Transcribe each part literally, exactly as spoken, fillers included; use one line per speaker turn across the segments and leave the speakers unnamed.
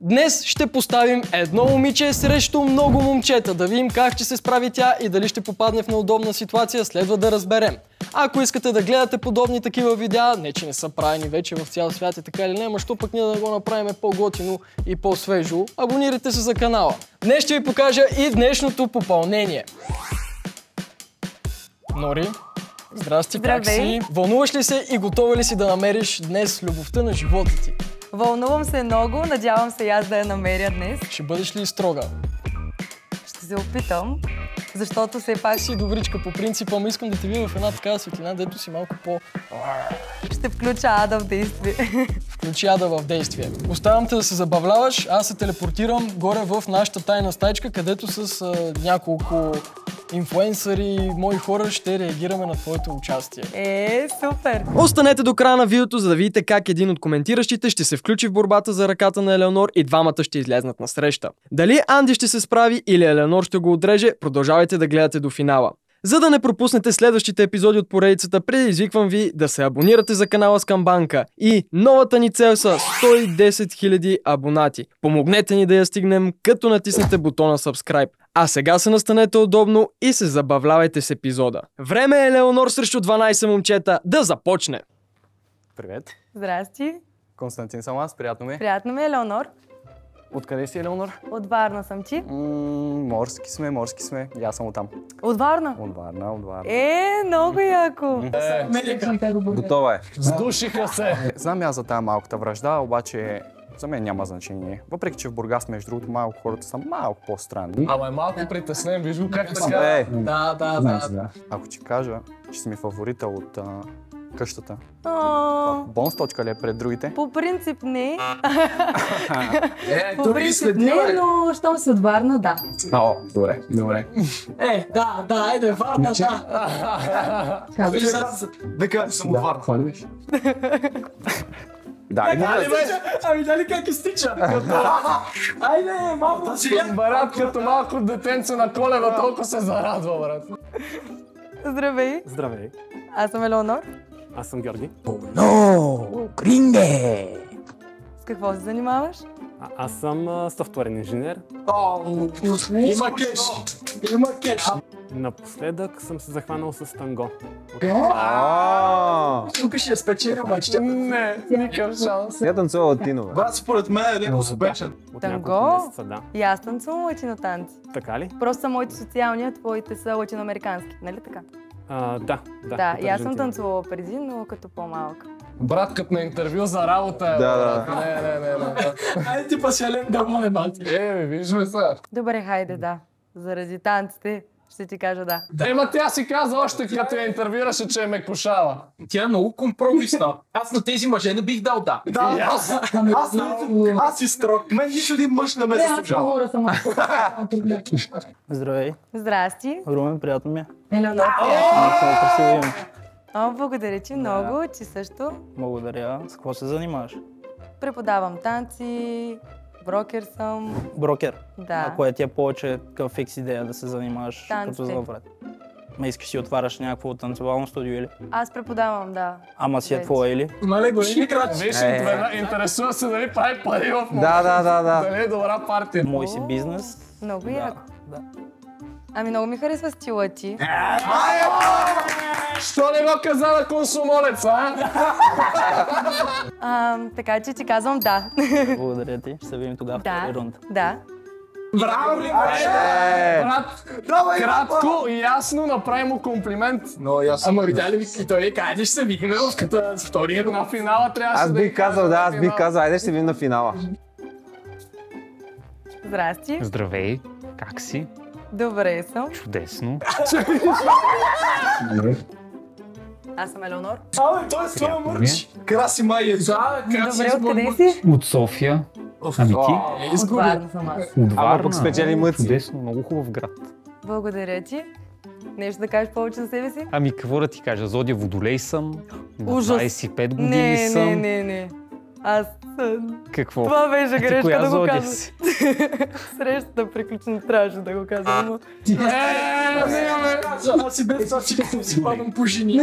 Днес ще поставим едно момиче срещу много момчета, да видим как ще се справи тя и дали ще попадне в неудобна ситуация, следва да разберем. Ако искате да гледате подобни такива видеа, не че не са правени вече в цял свят и така или не, ама що пък ние да го направим по-готино и по-свежо, абонирайте се за канала. Днес ще ви покажа и днешното попълнение. Нори, здрасти, как си? Вълнуваш ли се и готова ли си да намериш днес любовта на живота ти?
Вълнувам се много, надявам се и аз да я намеря днес.
Ще бъдеш ли строга?
Ще се опитам, защото все пак...
Си добричка по принципа, ама искам да те видя в една такава светлина, дето си малко по...
Ще включа Ада в действие.
Включи Ада в действие. Оставям те да се забавляваш, аз се телепортирам горе в нашата тайна стаичка, където с а, няколко инфлуенсъри и мои хора ще реагираме на твоето участие.
Е, супер!
Останете до края на видеото, за да видите как един от коментиращите ще се включи в борбата за ръката на Елеонор и двамата ще излезнат на среща. Дали Анди ще се справи или Елеонор ще го отреже, продължавайте да гледате до финала. За да не пропуснете следващите епизоди от поредицата, предизвиквам ви да се абонирате за канала с камбанка. И новата ни цел са сто и десет хиляди абонати. Помогнете ни да я стигнем, като натиснете бутона Subscribe. А сега се настанете удобно и се забавлявайте с епизода. Време е Елеонор срещу дванайсет момчета да започне!
Привет!
Здрасти!
Константин съм аз, приятно ми.
Приятно ми е, Елеонор.
Откъде си, Елеонор?
От Варна съм ти.
М, морски сме, морски сме. И аз съм оттам.
От Варна?
От Варна, от Варна.
Е, много яко!
Готова е.
Сдушиха се!
Знам аз за тази малката вражда, обаче за мен няма значение. Въпреки че в Бургас, между другото, малко хората са малко по-странни.
Ама е малко притеснен, виж го как така.
Е,
Да, да, да, да.
ако ти кажа, че си ми фаворита от а, къщата.
О,
Бонус точка ли е пред другите?
по принцип не.
Е,
По принцип не, но щом си от Варна, да.
О, добре, добре.
Е, да, да, айде, Варна, да.
Века съм от Варна. Ходиш?
Да,
Ами дали как изтича? Айде, малко брат, като малко детенце на Колева, толкова се зарадва, брат.
Здравей!
Здравей,
Аз съм Елеонор.
аз съм Георги.
С какво се занимаваш?
А, аз съм а, софтуерен инженер.
Има кеш! Има кеш!
Напоследък съм се захванал с танго.
Тук ще я спечели, обаче. Не, никакъв шанс.
Я танцува латино, бе.
Брат, според мен е леко успешен.
От
Танго?
няколко месеца, да.
И аз танцувам латинотанци.
Така ли?
Просто са моите социални, а твоите са латиноамерикански, нали така?
А, да, да.
Да,
от
и аз съм
Аржентина.
танцувала преди, но като по-малка.
Брат, като на интервю за работа е,
Да,
брат.
да.
Не, не, не, не. Айде ти пасялен да му не бати. Е, бе, вижме сега.
Добре, хайде, да. Заради танците ще ти кажа да.
Ема тя си каза още като я интервюраше, че ме кошава.
Тя е много компромисна. Аз на тези мъже не бих дал да.
Да, аз.
Аз, аз си строг. Мен нито един мъж не ме заслужава.
Здравей,
Здрасти.
Румен, приятно ми е.
Елеонор.
Много красиво имам.
О, благодаря ти много, че също.
Благодаря. С какво се занимаваш?
Преподавам танци, брокер съм.
Брокер.
Да.
А кое ти е повече към фикс идея да се занимаваш
Танците.
като занапред? Ме искаш си отваряш някакво танцевално студио или?
Аз преподавам, да.
Ама си е
Вече.
твоя или?
Мале, големи крачки. Виж, интересува се дали прави пари в момента.
Да, да, да, да.
Дали е добра партия.
Мой си бизнес.
Много
Да,
яко.
да.
Ами много ми харесва стила ти.
Що не го каза на консумолец, а?
А, така че ти казвам да.
Благодаря ти. Ще се видим тогава в
Да.
втори рунд.
Да.
Браво, брат! Кратко и ясно направи му комплимент.
Но ясно.
Ама видя ли ви, и той ви каза, ще се видим като втория на финала трябваше
Аз
да
бих казал, да, аз бих казал, айде ще видим на финала.
Здрасти.
Здравей, как си?
Добре съм.
Чудесно.
Аз съм Елеонор.
Абе, той е с твоя мърч. Краси май е.
Да,
Добре, откъде си?
От София. Ами ти?
От Варна съм аз.
От
Ама
Варна.
пък спечели мъци.
Чудесно, много хубав град.
Благодаря ти. Нещо да кажеш повече за себе си?
Ами какво да ти кажа, Зодия Водолей съм, на
Ужас.
двайсет и пет години
Не,
съм.
не, не, не. Аз съм...
Какво?
Това беше
А ти
грешка
коя
да го
зодия
казвам.
си?
Срещата приключи, не трябваше да го казвам. но-
Е, не, бе. Аз си без това си като си падам по жени.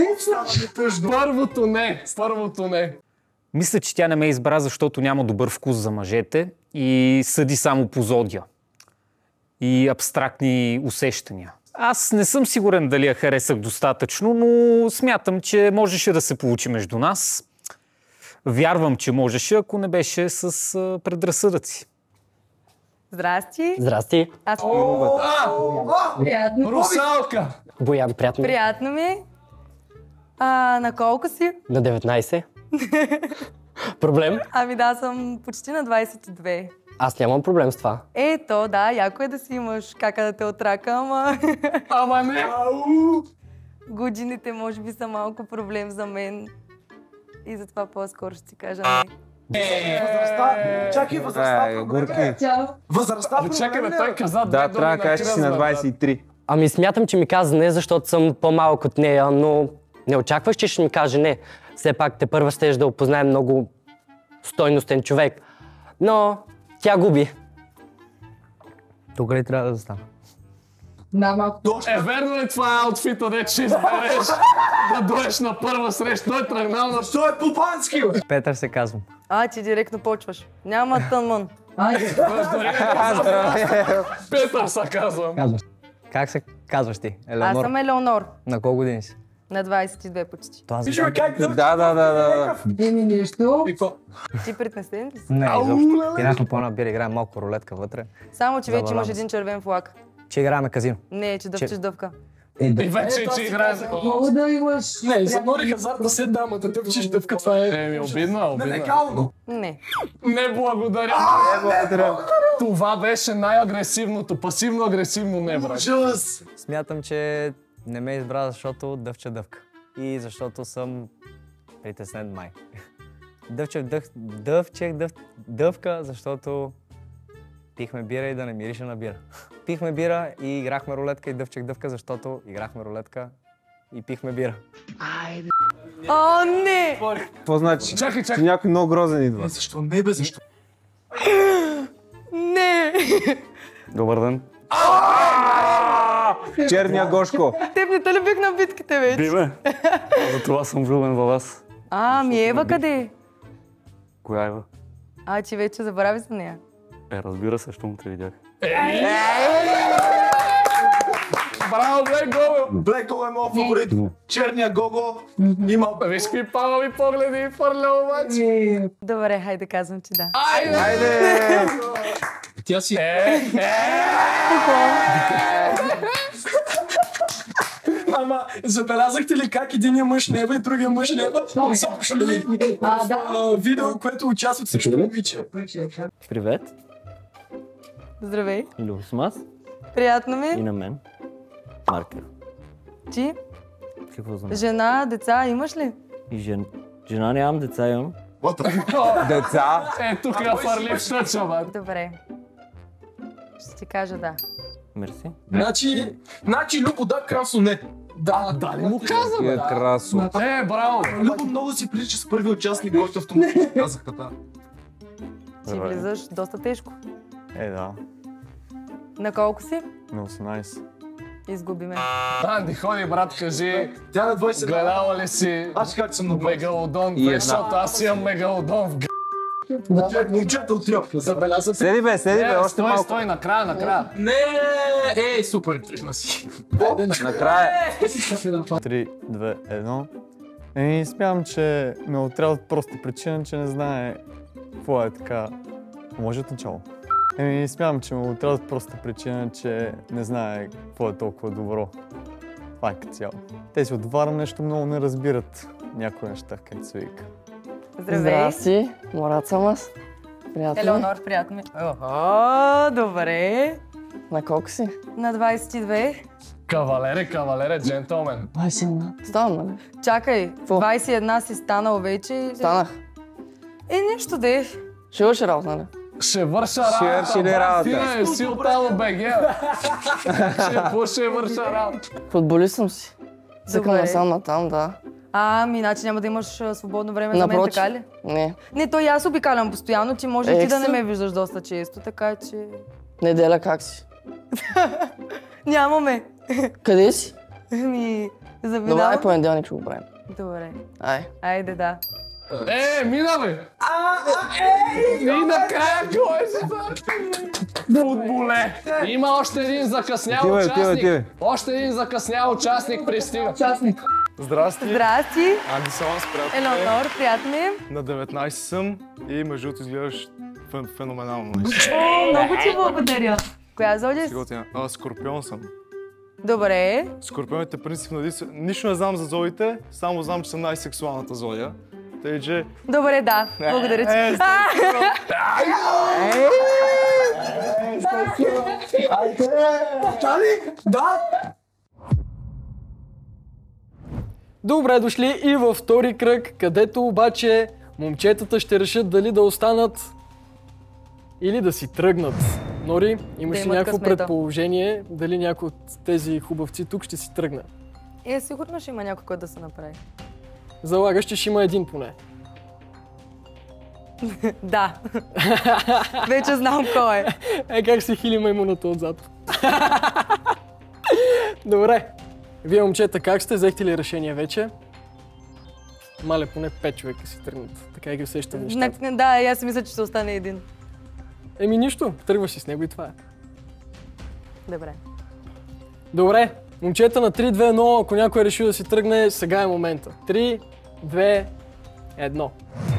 Първото не, първото не.
Мисля, че тя не ме избра, защото няма добър вкус за мъжете и съди само по зодия и абстрактни усещания. Аз не съм сигурен дали я харесах достатъчно, но смятам, че можеше да се получи между нас. Вярвам, че можеше, ако не беше с а, предразсъдъци.
Здрасти.
Здрасти.
Аз...
Приятно. Русалка!
Боян, приятно.
Приятно ми. А, на колко си?
На деветнайсет. Проблем?
Ами да, съм почти на двайсет и две.
Аз нямам проблем с това.
Ето, да, яко е да си имаш кака да те отрака, ама...
Ама не!
Годините може би са малко проблем за мен. И затова по-скоро ще си кажа не.
Възрастта, чакай, възрастта.
Е, горки.
Възрастта проблем.
Чакай, бе, той каза две
Да,
думи
трябва да
на
кажеш, че си на
кръзна,
двайсет и три.
Ами смятам, че ми каза не, защото съм по-малък от нея, но не очакваш, че ще ми каже не. Все пак те първа щеш да опознаем много стойностен човек. Но тя губи. Тук ли трябва да застана?
Да, малко.
Е, верно е това аутфита, де че избереш да дойдеш на първа среща. Той е тръгнал на...
Що е попански, бе?
Петър се казвам.
А, ти директно почваш. Няма тънмън.
Петър се казвам.
Казваш. Как се казваш ти?
Аз
Елеонор?
съм Елеонор.
На колко години си?
На двайсет и две почти.
Това
Виж ме как да...
Да, да, да, да.
Еми нещо.
И какво?
Ти притеснен ли си?
Не, изобщо. Пинахме по-набир, играем малко рулетка вътре.
Само, че вече
Забавлявам
имаш
се.
един червен флаг.
Че играем казино.
Не, че дъвчеш дъвка.
И вече, че играе...
Мога да имаш... Не, за нори хазарт да се дамата, да вчиш дъвка, това е...
Еми, обидно, е, обидно.
Нелегално.
Не.
Не благодаря. Това беше най-агресивното, пасивно-агресивно не, брат.
Ужас.
Смятам, че не ме избра, защото дъвча дъвка. И защото съм притеснен май. Дъвчех дъв, дъвчех дъв, дъвка, защото пихме бира и да не мирише на бира. Пихме бира и играхме рулетка и дъвчех дъвка, защото играхме рулетка и пихме бира.
О, не!
Какво значи?
Чакай,
Че
чакай.
някой много грозен идва.
Защо? Не, бе, защо?
Не!
Добър ден.
Черния Гошко.
Теб не те ли бих на битките вече?
Биве. За това съм влюбен във вас.
А, ми Ева къде?
Коя Ева?
А, ти вече забрави за нея.
Е, разбира се, щом те видях.
Браво, Блек Гого!
Блек Гого е моят фаворит. Черния Гого има...
Виж какви палави погледи фърля обаче.
Добре, хайде казвам, че да.
Айде!
Айде!
Тя си...
Е, е!
Ама, забелязахте ли как единия мъж нева и другия мъж нева са пошли в видео, което участват срещу момиче?
Привет,
Здравей.
Любо съм аз
Приятно ми.
и на мен. Маркер.
Ти?
Какво знам?
Жена, деца имаш ли?
И жен... Жена нямам, деца имам.
Деца.
Е, тук я фърли в тъча, бе.
Добре. Ще ти кажа да.
Мерси.
Значи, значи Любо да, Красо не. Да, да,
Дали му каза, бе?
Е, красо.
Е, браво!
Любо много си прилича с първи участник, който автоматично казаха да.
Ти влизаш доста тежко.
Е, да.
На колко си?
На осемнайсет.
Изгуби ме.
Анди, ходи, брат, кажи,
Тя на двайсет.
гледала ли си
Аз как съм на двайсет.
Мегалодон
И
две,
една.
защото аз имам Мегалодон в г***.
Момчета от трьопка, забелязате.
Седи бе, седи бе,
Е,
още
стой,
малко.
стой, накрая, накрая.
Не, ей, супер, тръгна си.
Накрая.
три, две, едно. Еми, смятам, че ме отряд от проста причина, че не знае какво е така. Може от начало. Еми, смятам, че ме отряд от проста причина, че не знае какво е толкова добро. Това е като цяло. Те си отварям нещо много не разбират някои неща, как се вика.
Здравей.
Здрасти, Мурат съм аз. Приятно.
Елеонор, приятно ми. О, добре.
На колко си?
На двайсет и две.
Кавалере, кавалере, джентълмен.
двайсет и една. Ставам, нали?
Чакай, двайсет и една си станал вече.
Станах.
Е, нещо де.
Ще върши работа, нали?
Ще върша
Ще
работа.
върши ли
брат,
работа?
Ти не си от Ало БГ. Ще, какво ще върша работа?
Футболист съм си. Цъкам
Добре.
насам натам, да.
А, ми, значи няма да имаш а, свободно време за мен,
Напротив.
така ли?
Не.
Не, то и аз обикалям постоянно, ти може и ти да не
Екстра.
ме виждаш доста често, така че...
Неделя как си?
Нямаме.
Къде си?
Ми,
Добре,
заминавам.
понеделник ще го правим.
Добре.
Ай.
Айде, да.
Е, мина бе! И накрая кой е футболе! Има още един закъснял
Отивай, отивай,
участник.
отивай.
Още един закъснял участник пристига.
Здрасти.
Здрасти!
Анди Салан, приятел.
Елеонор, приятно ми е.
На деветнайсет съм и между другото изглеждаш фен, феноменално.
О, много ти благодаря. Коя зодия си?
Сега ти а, скорпион съм.
Добре.
Скорпионите принципно нищо, нищо не знам за зодите, само знам, че съм най-сексуалната зодия. Тъй, че...
Добре, да. Благодаря ти.
Е,
Да!
Добре дошли и във втори кръг, където обаче момчетата ще решат дали да останат или да си тръгнат. Нори, имаш
Да
ли
имат
някакво
късмета.
предположение дали някой от тези хубавци тук ще си тръгне?
Е, сигурно ще има някой, който да се направи.
Залагаш, че ще има един поне.
Да. Вече знам кой е.
Е, как се хили маймуната отзад. Добре. Вие, момчета, как сте? Взехте ли решение вече? Мале, поне пет човека си тръгнат. Така и ги усещам нещата.
На- Да, и аз си мисля, че ще остане един.
Еми нищо, тръгваш си с него и това е.
Добре.
Добре, момчета на три, две, едно, ако някой реши да си тръгне, сега е момента. три, две, едно.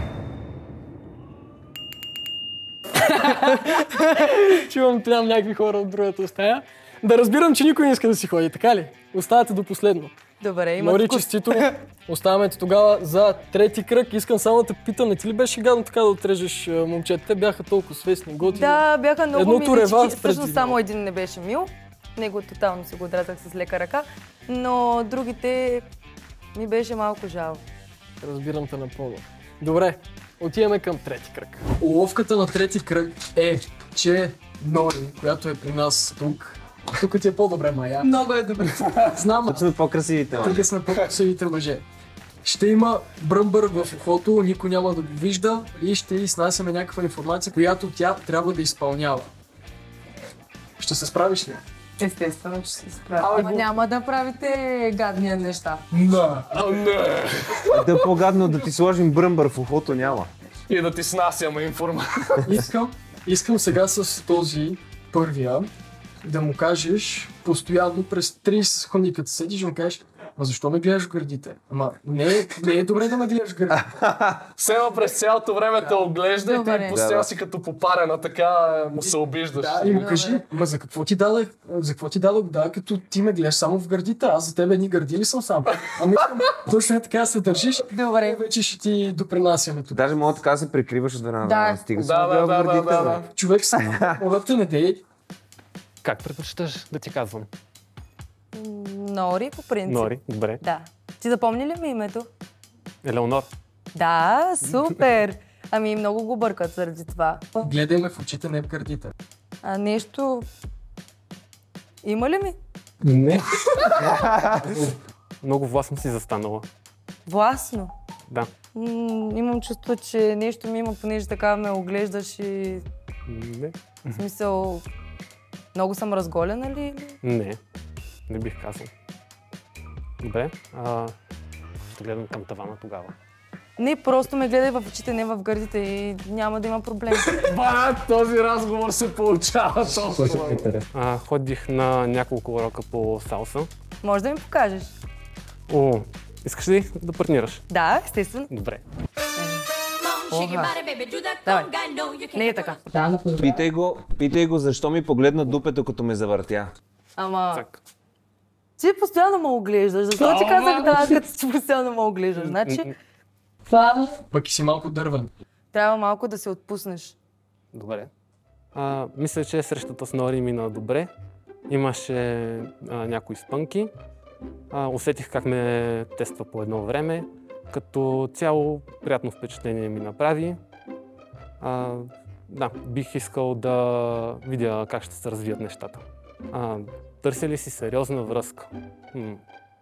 Чувам там някакви хора от другата стая. Да разбирам, че никой не иска да си ходи, така ли? Оставате до последно.
Добре, има
Нори,
вкус.
честито. Оставаме те тогава за трети кръг. Искам само да те питам, не ти ли беше гадно така да отрежеш а, момчета? Те бяха толкова свестни, готини.
Да, бяха много
Едното рева
милички.
пред
Всъщност само един не беше мил. Него тотално си го отрязах с лека ръка. Но другите ми беше малко жал.
Разбирам те напълно. Добре, отиваме към трети кръг.
Уловката на трети кръг е, че Нори, която е при нас тук, тук ти е по-добре, Мая.
Много е добре.
Знам,
Тук сме по-красивите.
тук сме по-красивите мъже. Ще има бръмбър в ухото, никой няма да го вижда и ще изнасяме някаква информация, която тя трябва да изпълнява. Ще се справиш ли?
Естествено, че се справя. Ама няма да правите гадния неща.
Да.
Да е по-гадно да ти сложим бръмбър в ухото няма.
И да ти снасяме информация. Искам, искам сега с този първия да му кажеш постоянно през трийсет секунди, като седиш, да му кажеш: ма защо ме гледаш в гърдите? Ама не, е- не е добре да ме гледаш в гърдите. Сема през цялото време те оглежда и
Добре.
ти постоянно си като попарена, така му се обиждаш. Да, и му кажи: ма за какво ти дадах, за какво ти дадох да, като ти ме гледаш само в гърдите, аз за тебе ни гърди ли съм сам? Ами искам точно е така да се държиш,
Добре.
вече ще ти допринасяме тук.
Даже мога така да се прикриваш от една
Да.
стига си
Да,
ме гледа
да,
в
да,
гърдите,
да,
бе.
да. Човек си, моля те, не дей.
Как предпочиташ да ти казвам?
Нори, по принцип.
Нори, добре.
Да. Ти запомни ли ми името?
Елеонор.
Да, супер! Ами много го бъркат заради това.
Гледай ме в очите, не в гърдите.
А нещо... Има ли ми?
Не.
Много властно си застанала.
Властно.
Да.
М- имам чувство, че нещо ми има, понеже така ме оглеждаш и...
Не.
В смисъл... Много съм разголена ли? или?
Не. Не бих казал. Добре. А, ще гледам към тавана тогава.
Не, просто ме гледай в очите, не в гърдите и няма да има проблем.
Ба, този разговор се получава толкова.
А, ходих на няколко урока по салса.
Може да ми покажеш?
О, искаш ли да партнираш?
Да, естествено.
Добре.
Оха. Давай. Не е така.
Питай го, питай го защо ми погледна дупето, като ме завъртя.
Ама...
Так.
Ти постоянно ме оглеждаш. Защо ти казах да, като ти постоянно ме оглеждаш? Значи... Това...
Пък и си малко дървен.
Трябва малко да се отпуснеш.
Добре. А, мисля, че срещата с Нори мина добре. Имаше а, някои спънки. А, усетих как ме тества по едно време. Като цяло приятно впечатление ми направи. А, да, бих искал да видя как ще се развият нещата. А, търся ли си сериозна връзка? М.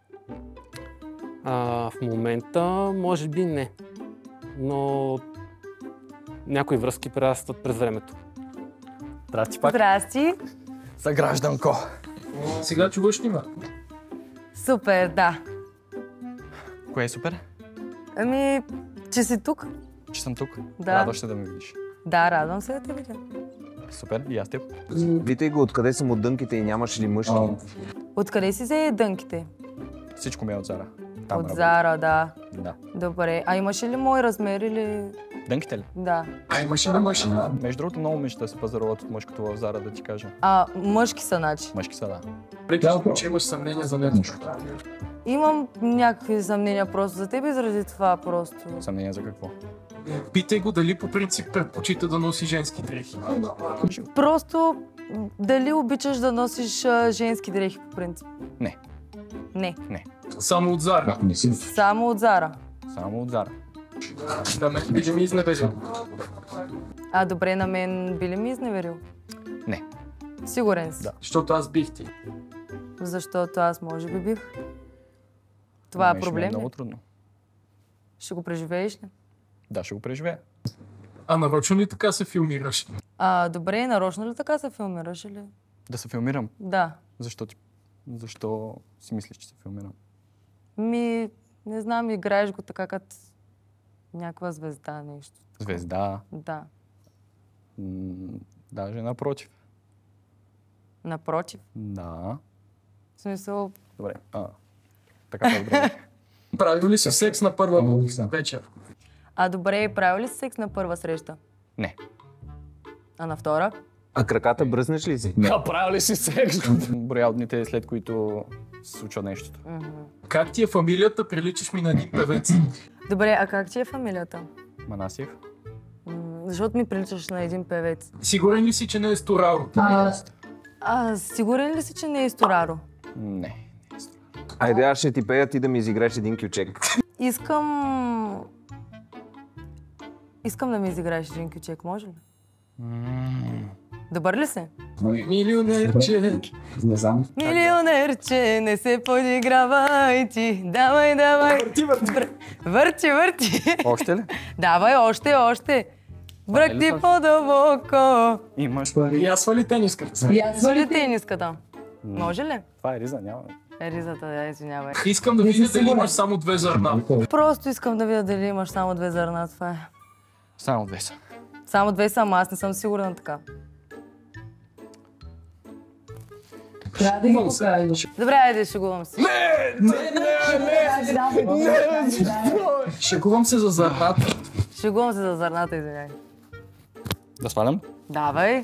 А, в момента може би не. Но някои връзки прерастват през времето.
Здрасти пак.
Здрасти.
Съгражданко.
Сега чуваш ли ме?
Супер, да.
Кое е супер?
Ами, Че си тук?
Че съм тук.
Да.
Радваш се да ме видиш.
Да, радвам се да те видя.
Супер, и аз теб.
Питай го откъде са му дънките и нямаш ли мъжки.
Откъде си взе дънките?
Всичко ми е от Зара.
Там от работа. Зара, да.
Да.
Добре. А имаше ли мой размер или...
Дънките ли?
Да.
А имаше ли машина?
Между другото, много мечта да се пазаруват от мъжкото в Зара, да ти кажа.
А, мъжки са, значи?
Мъжки са, да.
Преди че имаш съмнение за нещо.
Имам някакви съмнения просто за теб и заради това просто.
Съмнения за какво?
Питай го дали по принцип предпочита да носи женски дрехи.
Просто дали обичаш да носиш а, женски дрехи по принцип?
Не.
Не.
Не.
Само от Зара?
Само от Зара.
Само от Зара.
На мен би ли ми изневерил?
А добре, на мен би ли ми изневерил?
Не.
Сигурен си?
Да.
Защото аз бих ти.
Защото аз може би бих. Това е проблем.
Е много трудно.
Ще го преживееш ли?
Да, ще го преживея.
А нарочно ли така се филмираш?
А, добре, нарочно ли така се филмираш или?
Да се филмирам?
Да.
Защо ти... Защо си мислиш, че се филмирам?
Ми, не знам, играеш го така като някаква звезда, нещо.
Звезда?
Да.
М- даже напротив.
Напротив?
Да.
В смисъл...
Добре. А, така по-добре.
Правил ли си секс на първа вечер?
А добре, правил ли си секс на първа среща?
Не.
А на втора?
А краката бръснеш ли си?
Не. Правил ли си секс? Броя от дните след които се случва нещото.
Mm-hmm.
Как ти е фамилията? Приличаш ми на един певец.
Добре, а как ти е фамилията?
Манасиев.
М- защото ми приличаш на един певец.
Сигурен ли си, че не е Стораро?
А, а сигурен ли си, че не е Стораро?
Не.
Айде, аз ще ти пея, ти да ми изиграеш един кючек.
Искам... Искам да ми изиграеш един кючек, може ли?
Mm.
Добър ли се?
Милионерче.
Не знам.
Милионерче, не се подигравай ти. Давай, давай.
Върти, върти.
Върти, върти.
Още ли?
Давай, още, още. Бръкни по-дълбоко.
Имаш пари.
И аз свали тениската.
И аз свали тениската. Може ли?
Това е риза, няма.
Е, ризата, да, извинявай.
Искам да видя дали имаш само две зърна.
Просто искам да видя дали имаш само две зърна, това е.
Само две са.
Само две са, ама аз не съм сигурна така. Трябва да ги покажеш. Добре, айде, шегувам се.
Не, не, не, не, не. Шегувам се за зърната.
Шегувам се за зърната, извиняй.
Да свалям?
Давай.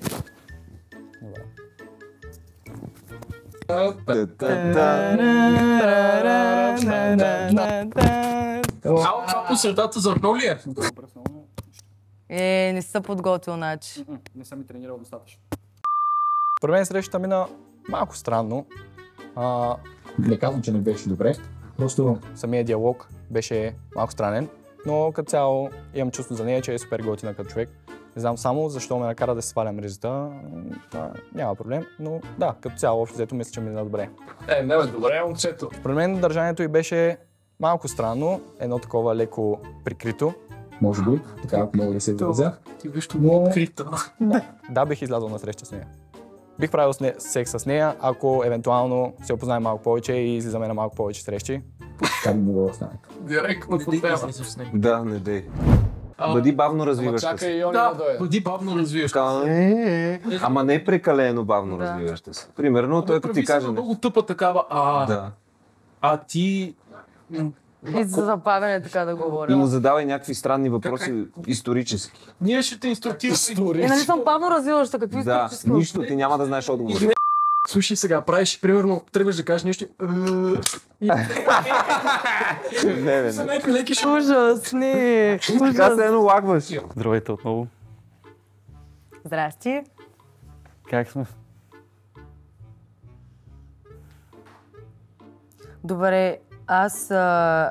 Ало, това по средата зърно ли е?
Е, не си се подготвил, значи.
Не съм и тренирал достатъчно. При мен срещата мина малко странно. А, не казвам, че не беше добре. Просто самия диалог беше малко странен. Но като цяло имам чувство за нея, че е супер готина като човек. Не знам само защо ме накара да се свалям ризата. Да, няма проблем, но да, като цяло общо взето мисля, че мина добре.
Е, не бе, добре, момчето.
При мен държанието й беше малко странно, едно такова леко прикрито. Може би, така ако мога да се изразя.
Ти виж много открита.
Да, бих излязъл на среща с нея. Бих правил с не... секс с нея, ако евентуално се опознаем малко повече и излизаме на малко повече срещи. Как би могло да стане?
Директно по тема.
Да, не дей. Бъди бавно развиваща
Чакай
се.
и да дойде. Бъди бавно развиваща
се. Ама не прекалено бавно развиваща се. Примерно, той като ти каже...
Много тъпа такава, а...
Да.
А ти...
И за забавяне така да говоря.
И му задавай някакви странни въпроси исторически.
Ние ще те инструктираме.
И нали съм бавно развиваща, какви
Да,
исторически?
нищо, ти няма да знаеш отговори.
Слушай сега, правиш, примерно, тръгваш да кажеш нещо и...
Не, бе,
Са
не.
някакви леки шо...
Ужасни!
Така се едно лагваш.
Здравейте отново.
Здрасти.
Как сме?
Добре, аз а...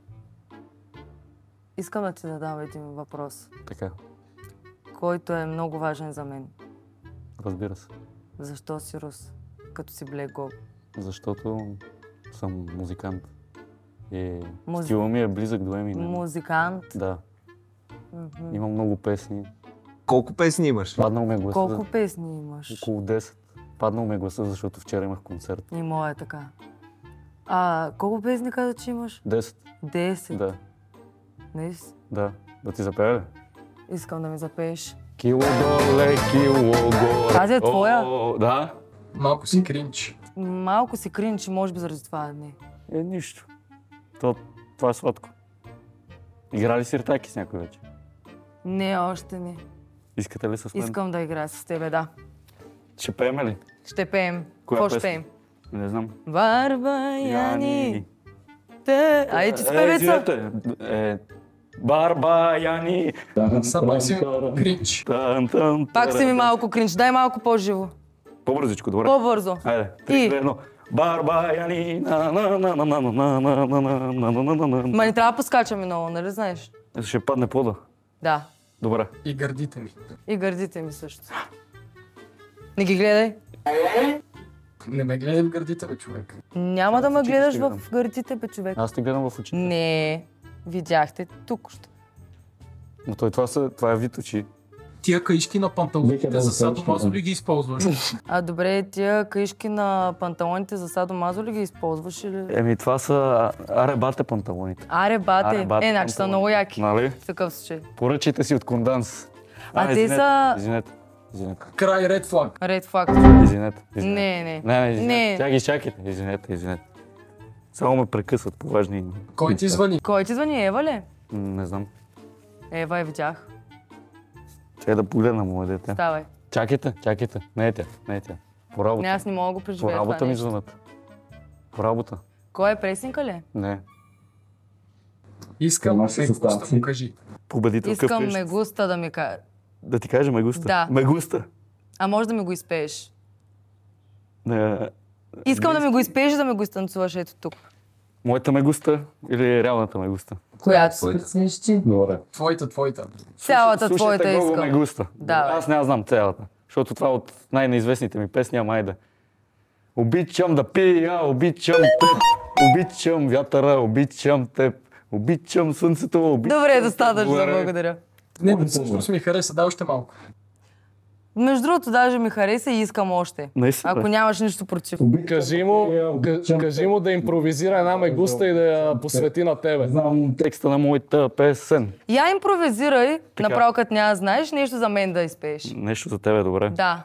искам да ти задам един въпрос,
Така,
който е много важен за мен.
разбира се.
Защо си рус, като си Black Gob?
Защото съм музикант. И
Музи-
стила ми е близък до Еминем.
Музикант.
Да.
Мгм.
Имам много песни.
Колко песни имаш?
Паднал ме гласа.
Колко песни имаш?
Около десет. Паднал ме гласа, защото вчера имах концерт.
И моя е така. А колко песни каза, че имаш?
десет.
десет.
Да.
Наис?
Да. Да ти запея ли?
Искам да ми запееш.
Кило доле, кило горе.
Тази е твоя?
О, да.
Малко си кринч.
Малко си кринч, може би заради това не.
Е, нищо. То, това е сладко. Играли си ртаки с някой вече?
Не, още не.
Искате ли с мен?
Искам да играя с тебе, да.
Ще пеем ли?
Ще пеем.
Коя
Какво ще
песен?
пеем?
Не знам.
Барбаяни. Те... Ай, ти си
Е,
певеца.
извинете. Е, Барбаяни.
Са пак си кринч.
Пак си ми малко кринч, дай малко по-живо.
По-бързичко, добре.
По-бързо.
Айде,
И?
три, две, едно. Барбаяни. на на на на на на на на на на на на на.
Ма не трябва да поскачаме много, нали знаеш?
Ще падне пода.
Да.
Добре.
И гърдите ми.
И гърдите ми също. Не ги гледай.
Не ме гледай в гърдите, бе, човек.
Няма да ме гледаш в гърдите, бе, човек.
Аз те гледам в очите.
Не, видяхте тук.
Но той това, са, това е вид очи.
Тия каишки на панталоните за садомазо ли ги използваш?
А добре, тия каишки на панталоните за садомазо ли ги използваш или?
Еми това са аребате панталоните.
Аре, бате.
Аребате
Е, значи са
панталони.
много яки.
Нали?
В такъв случай.
Поръчайте си от Конданс.
А те
извинете,
са-
Извинете. Извинете.
Край Red Flag.
Red Flag.
Извинете. извинете.
Не, не.
Не, не, извинете.
Не.
Тя ги чакайте. Извинете, извинете. Само ме прекъсват по важни...
Кой ти звъни?
Кой ти звъни? Ева ли?
М, Не знам.
Ева я видях.
Чай да погледна, моя дете.
Ставай.
Чакайте, чакайте. Не е тя, не е тя. По работа.
Не, аз не мога да го
По
преживея
работа
това
ми
нещо.
звънат. По работа.
Кой е пресника ли?
Не.
Искам ме густа, му кажи.
Победителка
Искам
вкъщи.
ме густа да ми каже.
Да ти кажа мегуста?
Да.
Мегуста.
А може да ми го изпееш?
Не.
Искам да ми го изпееш и да ми го изтанцуваш ето тук.
Моята мегуста или реалната мегуста?
Която си прецениш ти?
Добре.
Твоята, твоята.
Цялата твоята
Слушайте Гого
искам.
Мегуста.
Да,
Аз няма знам цялата. Защото това е от най-неизвестните ми песни, ама айде. Обичам да пия, обичам теб, обичам вятъра, обичам теб, обичам слънцето, обичам...
Добре, достатъчно,
Благодаря.
благодаря.
Не, всъщност ми хареса, дай още малко.
Между другото, даже ми хареса и искам още.
Наистина,
Ако
бе.
нямаш нищо против.
Кажи му, ка- кажи му да импровизира една мегуста и да я посвети на тебе.
Знам текста на моята песен.
Я импровизирай,
Така.
направо като няма да знаеш, нещо за мен да изпееш.
Нещо за тебе, добре.
Да.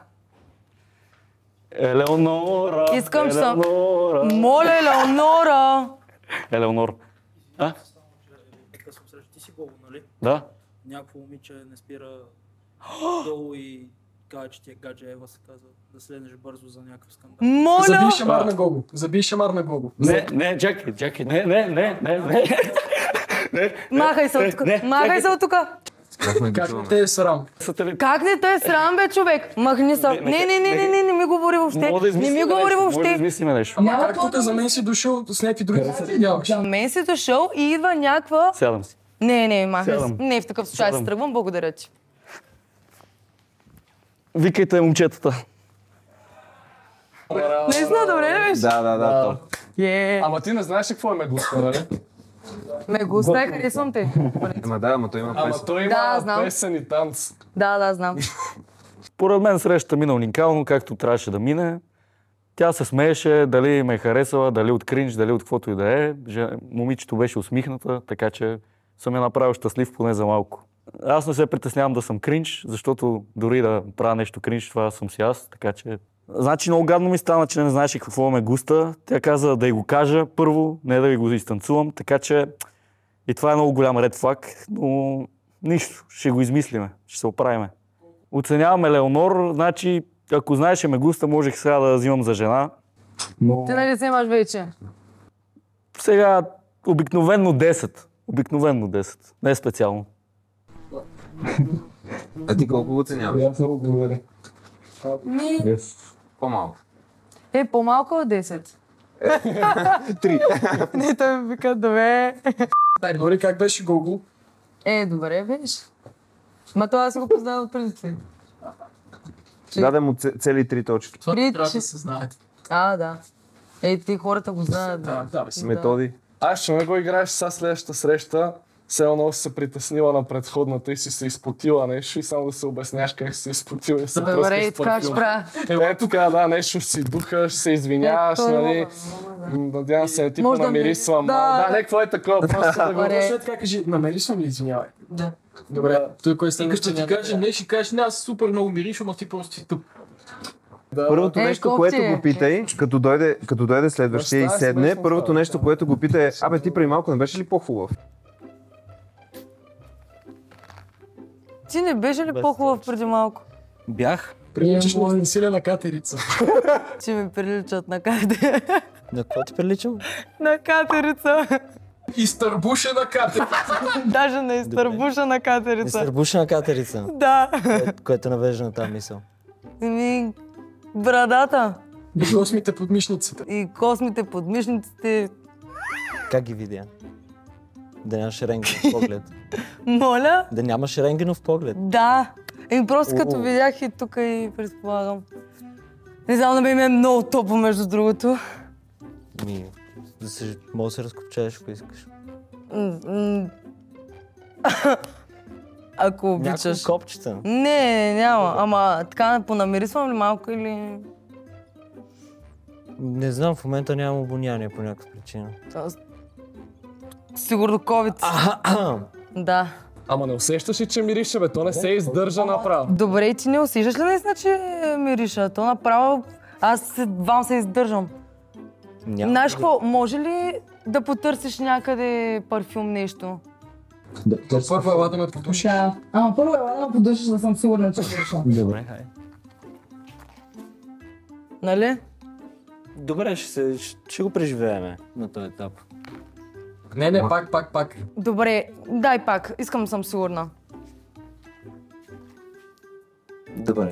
Елеонора,
Искам съм.
Елеонора.
Моля, Елеонора!
Елеонор. А?
Ти си Гого, нали?
Да?
Някакво момиче не спира долу и казва, че ти е гадже, Ева се казва, да следнеш бързо за някакъв скандал.
Моля!
Забий шамар на Гого. Забий шамар на Гого.
Не, не, чакай, чакай, не, не, не, не, не. Не,
Махай се
не,
от тук!
не,
Махай
чакай.
се от тук!
Как не те е срам?
Сателит.
Как не те е срам, бе, човек? Махни се.
Не,
Не, не, не, не, не, не ми говори въобще.
Мога да
Не
измислим
ми говори
нещо, Може да
въобще.
измислим нещо.
Ама
Няма
как
какво
тук за мен си дошъл с някакви други видяваш?
Мен си дошъл и идва някаква...
Сядам си.
Не, не, махай се.
Сядам.
Не, в такъв случай аз
Сядам.
се тръгвам, благодаря ти.
Викайте момчетата.
Наистина, добре ли беше?
Да, да, да. то.
Е,
Ама ти не знаеш ли какво е мегуста, нали?
ме густа е, харесвам те.
Ама да, ама той има
Ама
песен.
той
Да,
има
знам.
песен и танц.
Да, да, знам.
Според мен срещата мина уникално, както трябваше да мине. Тя се смееше, дали ме е харесала, дали от кринж, дали от каквото и да е. Же- Момичето беше усмихната, така че съм я направил щастлив поне за малко. Аз не се притеснявам да съм кринж, защото дори да правя нещо кринж, това съм си аз, така че... Значи много гадно ми стана, че не знаеше какво ме густа. Тя каза да й го кажа първо, не да ви го изтанцувам, така че и това е много голям ред флаг, но нищо, ще го измислиме, ще се оправиме. Оценявам Елеонор, значи ако знаеше ме густа, можех сега да взимам за жена. Но
Ти нали се имаш вече?
сега обикновенно десет. Обикновенно десет. Не е специално.
А ти колко го оценяваш?
Аз много благодаря.
Ми...
По-малко.
Е, по-малко от десет.
Три.
Не, той ми вика, добре.
Дай, добре, как беше Гого?
Е, добре беше. Ма това аз си го познавам от преди това.
Даде му ц- цели три точки.
Това
При-
трябва
че-
да се знае.
А, да. Е, ти хората го знаят.
Да, да, бе,
С методи.
Аз ще не го играеш сега следващата среща. Все едно си се притеснила на предходната и си се изпотила нещо и само да се обясняваш как си се изпотила и се
Добре,
пръскаш
и
с
така ще
парфюм.
правя.
Е, ето така, да, нещо ще си духа, ще се извиняваш,
Ето,
нали?
мога, мога
Надявам се, типа
Може да ми-
намирисвам.
да.
Да, не, какво е такова, просто да го...
Добре.
След така кажи, намерисвам ли, извинявай?
Да.
Добре, той кой
И
стане?
като ще ти каже, не, ще кажеш, не, аз супер много мириш, ама ти просто си тъп.
Първото
Е,
нещо,
колко
което
ти е?
го питай, като дойде, като дойде следващия и
Баща,
седне,
смешно
първото
става,
нещо,
да.
което го пита е, абе ти преди малко не беше ли по-хубав?
Ти не беше ли
Без
по-хубав преди малко?
Бях.
Приличаш на насилена катерица.
Че ми приличат на катерица.
На какво ти приличам?
На катерица.
Изтърбушена катерица.
Даже на изтърбуша на катерица.
Изтърбушена катерица.
Да.
Кое- Което навежда на тази мисъл.
Ми, брадата.
И космите под мишниците.
И космите под мишниците.
Как ги видя? Да нямаш рентгенов поглед.
Моля?
Да нямаш рентгенов поглед.
Да. Еми просто като
О.
видях и тук и предполагам. Не знам, да би ми е много топо, между другото.
Ми, да се, може да се разкопчаеш, ако искаш.
М, м. Ако
Някои
обичаш.
копчета.
Не, няма. Ама така понамирисвам ли малко или...
Не знам, в момента нямам обоняние по някаква причина.
Тоест, Сигурно ковид. Да.
Ама не усещаш ли, че мирише, бе? То не се издържа направо.
Добре, и ти не усещаш ли наистина, че мириша? То направо... Аз се, вам се издържам.
Няма.
Знаеш какво, може ли да потърсиш някъде парфюм нещо?
Първо ела да ме подушиш.
Да. Ама първо ела да ме подушиш, да съм сигурна, че мириша.
Добре, хай.
Нали?
Добре, ще, се, ще, ще го преживееме на този етап.
Не, не, пак, пак, пак.
Добре, дай пак. Искам да съм сигурна.
Добре.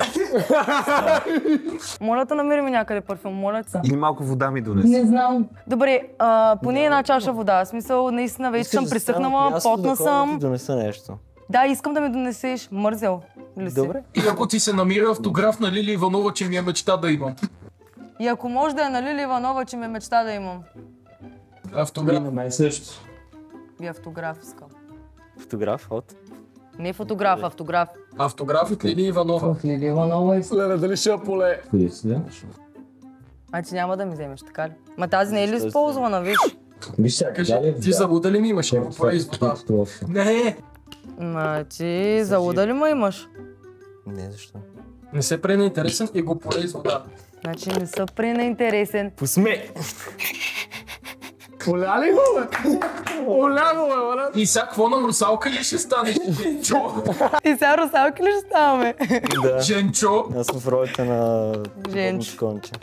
Моля да намерим някъде парфюм, моля се.
Или малко вода ми донеси.
знам. Добре, а, поне една чаша вода. В смисъл, наистина вече съм присъхнала, потна съм.
Да донеса нещо.
Да, искам да ми донесеш мързел. Ли си?
Добре.
И ако ти се намира автограф на Лили Иванова, че ми е мечта да имам.
И ако може да е на Лили Иванова, че ме мечта да имам.
Автограф.
На мен също.
И автограф искам.
Фотограф от?
Не фотограф, автограф.
Автограф от Лили Иванова.
От Лили Иванова искам.
Леле, дали ще я поле?
А ти няма да ми вземеш, така ли? Ма тази не е ли използвана, виж?
Виж сега,
Кажи, ти залуда ли ми имаш? Го поле из вода. Не,
Ма ти залуда ли ме имаш?
Не, защо?
не се прави на интересен и го поле из вода.
Значи не са при на интересен.
Посмей!
Поля ли го, бе? Поля го, бе, брат?
И сега какво на русалка ли ще станеш? Женчо?
И сега русалки ли ще ставаме?
Да.
Женчо?
Аз съм в ролята на
Женчо.
конче.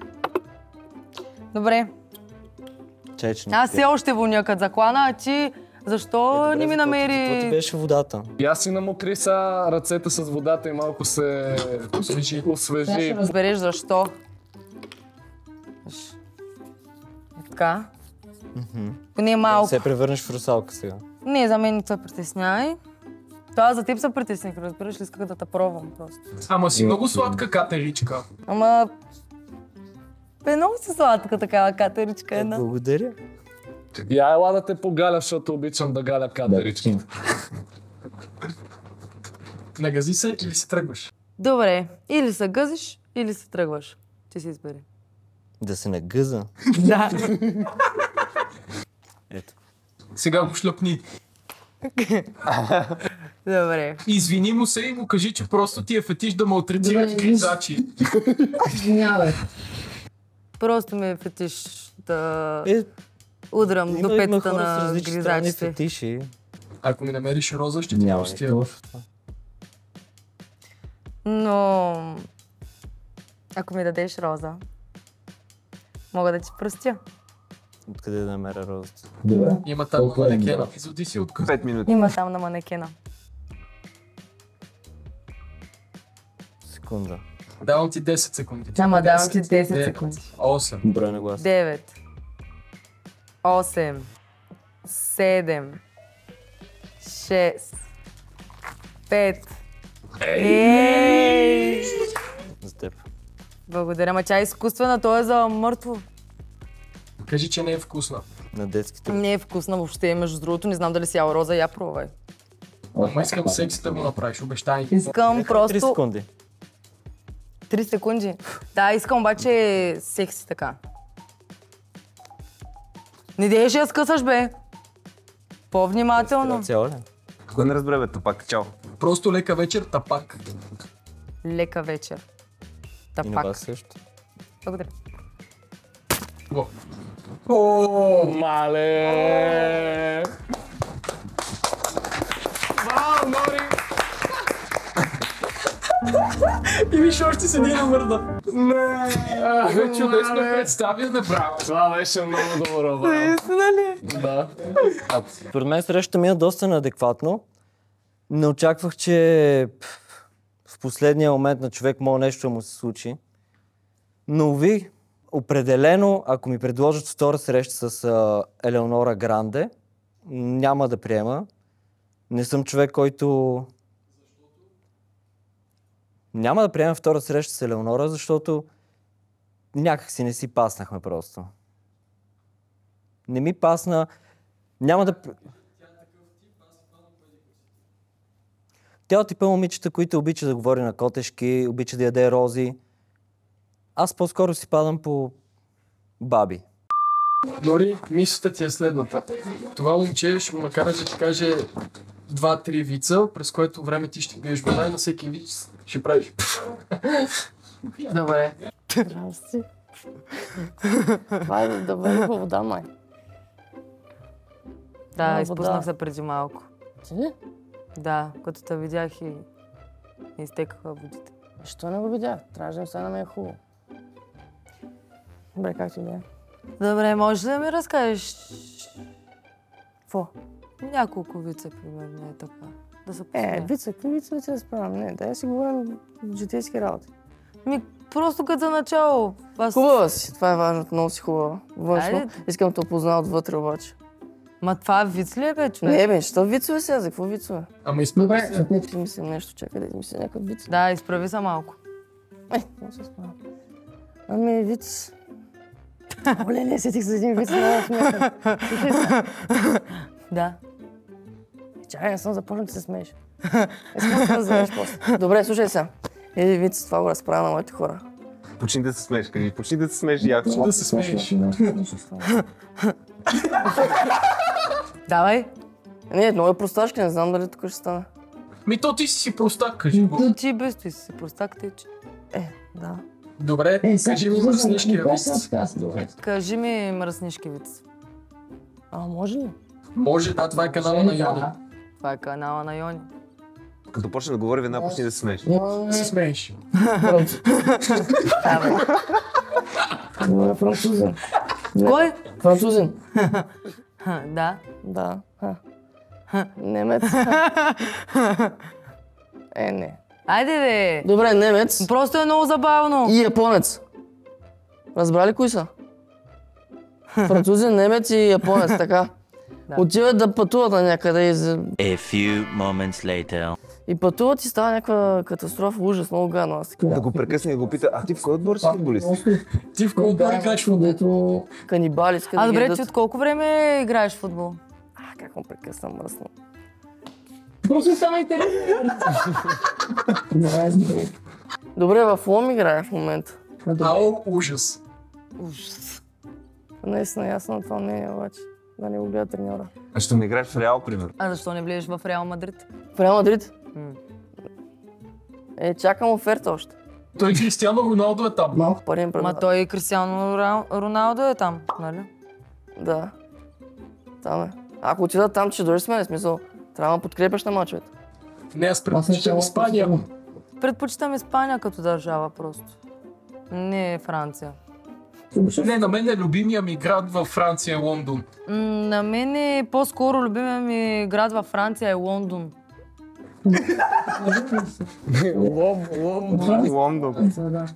Добре.
Чай, че не
Аз
ти-
все още воня като заклана, а ти защо
Добре,
не ми
за какво ти-
намери...
за какво ти беше водата?
И аз си намокри са ръцете с водата и малко се освежи. освежи.
Разбереш защо. Виж. Е така. Поне
Да
малко.
се превърнеш в русалка сега.
Не, за мен не се притеснявай. Това за теб се притесних, разбираш ли, исках да те пробвам просто.
Ама си много сладка катеричка.
Ама... Бе, много си сладка такава катеричка една.
Благодаря.
Я ела да те погаля, защото обичам да галя катерички.
Нагази се или си тръгваш?
Добре, или се гъзиш, или се тръгваш. Ти си избери.
Да се нагъза.
Да.
Ето.
Сега го шлепни.
Добре.
Извини му се и му кажи, че просто ти е фетиш да малтретираш гризачи.
Извинявай. Просто ми е фетиш да
Е,
удрям
има-
до
има
петата
хора с
на
различни странни
гризачите.
фетиши.
Ако ми намериш роза, ще ти
Няма
простя.
нищо лошо в това.
Но... Ако ми дадеш роза, мога да ти простя.
Откъде да намеря розата?
Има там манекена. Изоди си от къс.
пет минути.
Има там на манекена.
Секунда.
Давам ти десет секунди.
Ама давам ти десет
девет,
секунди.
осем.
Брой на глас.
девет, осем, седем, шест, пет. Ей!
За теб.
Благодаря, ма тя е изкуствена, то е за мъртво.
Кажи, че не е вкусна.
На детските.
Не е вкусна въобще, между другото, не знам дали си яла роза, я пробвай.
Ама искам секси да го направиш, обещай.
Искам
три
просто...
секунди.
Три секунди? Да, искам обаче секси така. Не дей я скъсаш, бе. По-внимателно.
Кой не разбере, бе, тапак, чао.
Просто лека вечер, тапак.
Лека вечер.
И на вас също.
Благодаря.
Го. О, мале! Вау, Нори! И виж още седи на мърда. Не! Бе, чудесно представяне, браво! Това беше много добро, браво.
Наистина ли?
Да.
Според мен срещата ми е доста неадекватно. Не очаквах, че в последния момент на човек може нещо да му се случи. Но ви, определено, ако ми предложат втора среща с а, Елеонора Гранде, няма да приема. Не съм човек, който... Няма да приема втора среща с Елеонора, защото някак си не си паснахме просто. Не ми пасна... Няма да... Тя от типа момичета, които обича да говори на котешки, обича да яде рози. Аз по-скоро си падам по баби.
Нори, мисълта ти е следната. Това момче ще му накара да ти каже два-три вица, през което време ти ще пиеш вода и на всеки виц ще правиш.
Добре. Здрасти. Това е да бъде по вода, май.
Да,
А,
изпуснах
вода.
се преди малко.
Ти?
Да, като те видях и изтекаха водите.
Защо не го видях? Трябваше да ми стане ме хубаво. Добре, как ти да е?
Добре, можеш ли да ми разкажеш
Какво?
няколко вица, примерно, е така? Да се
Е,
посмея.
вица, какви вица да се разправям? Не, дай да си говорим житейски работи.
Ми, просто като за начало. Аз...
Хубава си, това е важното, много си хубава. Външно,
Айде.
искам да те опозная отвътре обаче.
Ма това виц ли е, бе, човек?
Не, бе, що вицове сега? За какво вицове?
Ама изправи се.
Не, ти мисля нещо, чакай да измисля някакъв виц.
Да, изправи се малко.
Е, не се справя. Ами, виц. Оле, не, сетих с един виц, много смешен. Слушай се.
Да.
Чакай, не съм започнал да се смееш. Искам да се разбереш после. Добре, слушай сега. Еди виц, това го разправя на моите хора.
Почни да се смееш, кажи. Почни да се смееш яко.
Почни да се смееш.
Давай.
Не, много е просташка, не знам дали тук ще стане.
Ми то ти си простак, кажи го.
То ти без той си простак, тъй че.
Е, да.
Добре, кажи ми мръснишкия виц.
Кажи ми мръснишки виц.
А, може ли?
Може, да, това е канала на Йони.
Това е канала на Йони.
Като почне да говори, веднага почни да се смееш.
Се смееш.
Добре, французин.
Кой?
Французин.
Да.
Да. Немец. Е, не.
Айде, бе.
Добре, немец.
Просто е много забавно.
И японец. Разбрали кои са? Французин, немец и японец, така.
Да.
Отиват да пътуват на някъде и, за...
A few moments later.
и пътуват и става някаква катастрофа, ужас, много гадно. Аз така.
Да го прекъсне и го пита, а ти в кой отбор си футболист?
Ти в кой отбор играеш футбол?
Канибали искат
А
да ги
добре,
ядат.
ти от колко време играеш в футбол?
А, как му прекъсна мръсно.
Просто стана интересно.
Добре, в Лом играя в момента.
Ау, ужас.
Ужас.
Наистина, ясно на това мнение, обаче. Да не го гледа треньора.
А ще не играеш в Реал, примерно?
А защо не влезеш в Реал Мадрид?
В Реал Мадрид?
М.
Е, чакам оферта още.
Той Кристиано Роналдо е там.
Малко пари им
Ма
предлагат.
той и Кристиано Ра- Роналдо е там, нали?
Да. Там е. Ако отида там, ще дойдеш с мен, смисъл. Трябва да подкрепяш на мачовете.
Не, аз предпочитам Испания.
Предпочитам Испания като държава просто. Не Франция.
Не, на мен е любимия ми град във Франция е Лондон.
М, на мен е по-скоро любимия ми град във Франция е Лондон.
Лондон.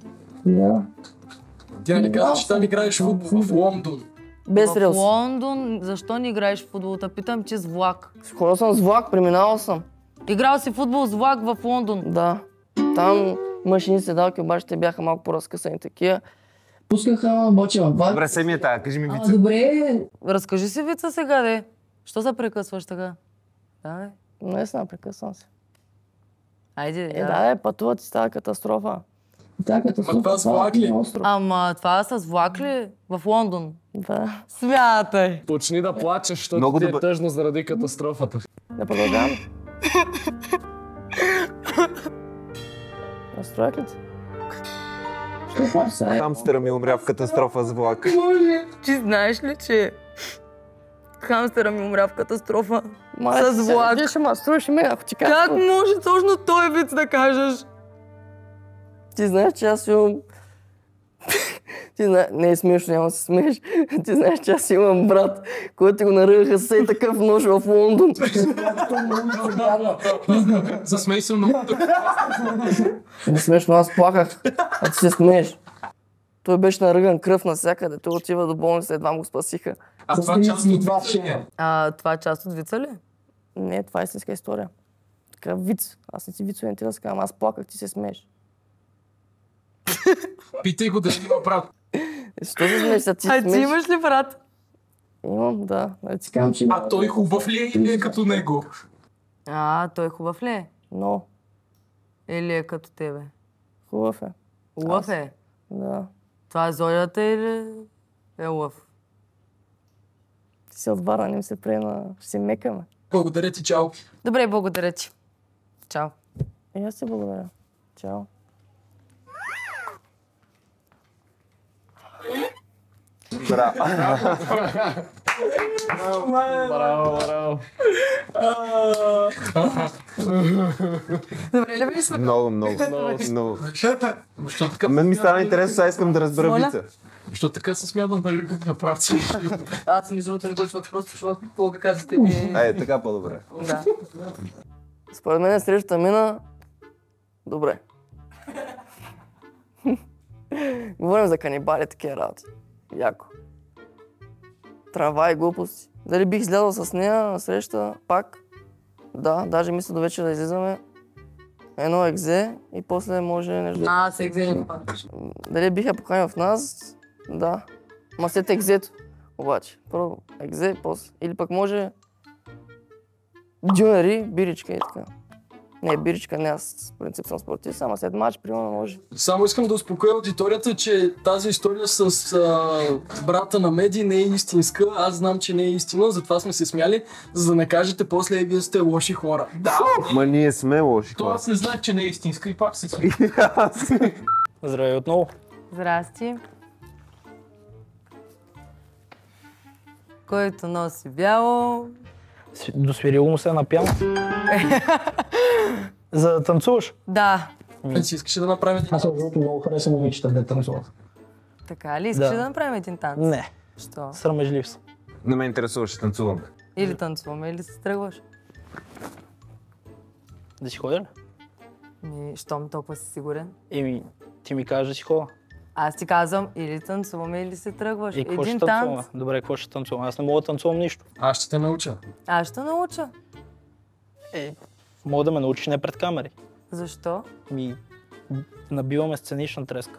Ти нали каза, че там играеш футбол в Лондон.
Без
В
релс.
Лондон, защо не играеш в футбол? Та питам, че с влак.
Ходил съм с влак, преминавал съм.
Играл си футбол с влак в Лондон.
Да. Там машини седалки, обаче те бяха малко по-разкъсани такива. Пускаха обаче във влак.
Добре, семи е тая, кажи ми вица.
Добре. Разкажи си вица сега, де. Що се прекъсваш така? Давай.
Не знам, прекъсвам се.
Айде,
Е, да, да, пътуват и става катастрофа. Да, като
Ма това с влак ли?
Ама това с влак ли? В Лондон?
Да.
Смятай.
Почни да плачеш, защото
Много
ти е
добър.
тъжно заради катастрофата.
Да продължавам. Настроях ли те? Що плачеш сега?
Хамстера ми умря в катастрофа с влак.
Може. Ти знаеш ли, че хамстера ми умря в катастрофа с влак?
Ти ще ма строиш ме, ако ти кажа.
Как може точно този вид да кажеш?
Ти знаеш, че аз имам... Ти знаеш, не е смешно, няма да се смееш. Ти знаеш, че аз имам брат, който го наръгаха с ей такъв нож в Лондон.
Засмей се много.
Не смешно, аз плаках, а ти се смееш. Той беше наръган кръв навсякъде, той отива до болница, едва му го спасиха.
А това част от вица ли е?
А това е част от вица ли?
Не, това е истинска история. Така виц. Аз не си вицове, ти да скажам, аз плаках, ти се смееш.
Питай го дали има брат.
Защо се смееш? Ти
А
смееш?
ти имаш ли брат?
Имам, да. Да ти казвам, че...
А той хубав ли е или е като него?
А, той хубав ли е?
Но.
Или е като тебе?
Хубав е.
Лъв
Аз-
е?
Да.
Това е зодията или е лъв?
Ти се отвара, не ми се приема. Ще се мекаме.
Благодаря ти, чао.
Добре, благодаря ти. Чао.
И аз ти благодаря. Чао.
Браво.
Браво, браво.
Добре ли беше?
Много, много, много.
Защо така?
Мен ми стана интересно, сега искам да разбера
Моля?
вица.
Защо така се смятам да ли на правци?
Аз съм изолата не точно просто, защото Бога казвате ми...
Е, така по-добре.
Да.
Според мен срещата мина добре. Говорим за канибали, такива работи. Яко. Трава и глупости. Дали бих излязъл с нея на среща пак? Да, даже мисля до вечер да излизаме. Едно екзе и после може нещо...
А, се екзе.
Дали бих я поканил в нас? Да. Ма след екзето. Обаче. Първо екзе, после. Или пък може... Дюнери, биричка и така. Не, биричка не, аз в принцип съм спортист, ама след матч, примерно може.
Само искам да успокоя аудиторията, че тази история с а, брата на Меди не е истинска. Аз знам, че не е истина, затова сме се смяли, за да не кажете после, вие сте лоши хора. Да!
Ма ние сме лоши
То
хора.
аз не знаех, че не е истинска и пак се смях.
Здравей отново.
Здрасти. Който носи бяло...
Досвирило му се на пяно. За да танцуваш?
Да.
Ти си искаш да направим един
Аз защото много харесвам момичета да танцуват.
Така ли? Искаш
Да.
ли да направим един танц?
Не.
Що?
Срамежлив съм.
Не ме интересува, ще танцувам.
Или танцуваме, или се тръгваш.
Да си ходя ли?
Ми, щом толкова си сигурен?
Еми, ти ми кажеш да си ходя.
Аз ти казвам, или танцуваме, или се тръгваш.
И какво
Един
ще танцуваме?
танц.
Добре, какво ще танцуваме? Аз не мога да танцувам нищо.
Аз ще те науча.
Аз ще науча.
Е, мога да ме научиш не пред камери.
Защо?
Ми, набиваме сценична треска.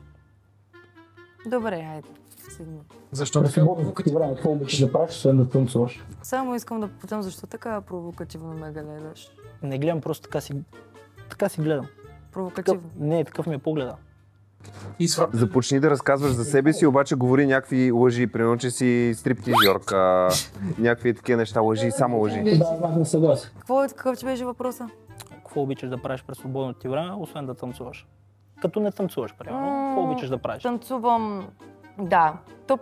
Добре, хайде. Седни.
Защо
така провокативно? Време, какво обичаш да правиш, освен да танцуваш?
Само искам да попитам, защо така провокативно ме гледаш?
Не гледам, просто така си, така си гледам.
Провокативно.
Такъв, не, такъв ми е погледа.
Започни да разказваш за себе си, обаче говори някакви лъжи. Примерно, че си стриптизьорка, някакви такива неща, лъжи, само лъжи.
Да, аз не съгласен.
Какво, какъв ти беше въпроса?
Какво обичаш да правиш през свободното ти време, освен да танцуваш? Като не танцуваш, примерно. Какво обичаш да правиш?
Танцувам... Да. То...